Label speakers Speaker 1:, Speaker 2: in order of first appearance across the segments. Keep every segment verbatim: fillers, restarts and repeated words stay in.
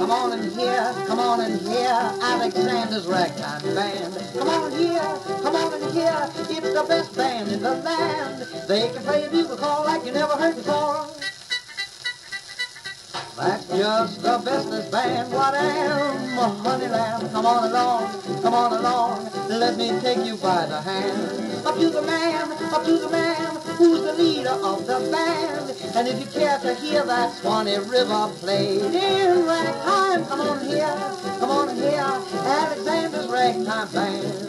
Speaker 1: come on and hear, come on and hear Alexander's Ragtime Band. Come on and hear, come on and hear, it's the best band in the land. They can play a bugle call like you never heard before. That's just the bestest band, what am, honey lamb. Come on along, come on along, let me take you by the hand. Up to the man, up to the man, who's the leader of the band. And if you care to hear that Swanee River played in ragtime, come on here, come on here, Alexander's Ragtime Band.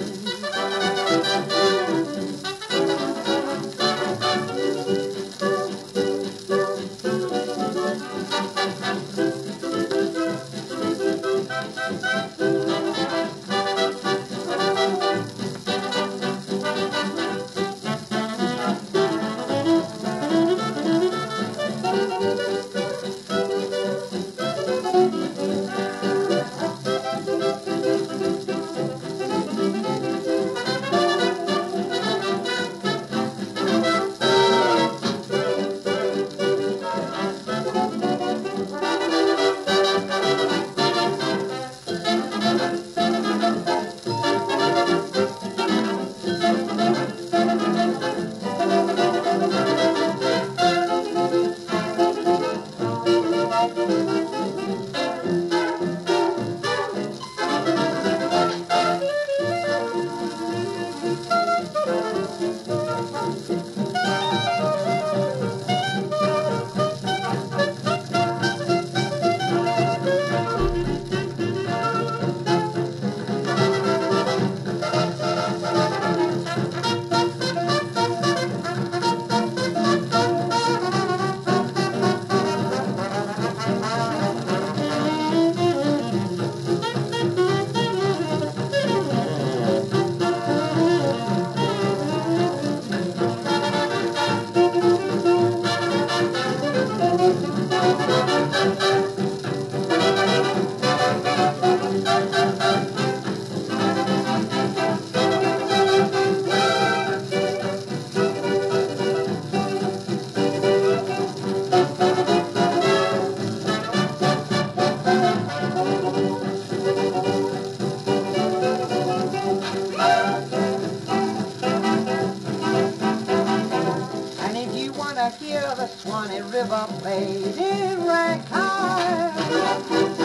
Speaker 1: Hear the Swanee River played in ragtime.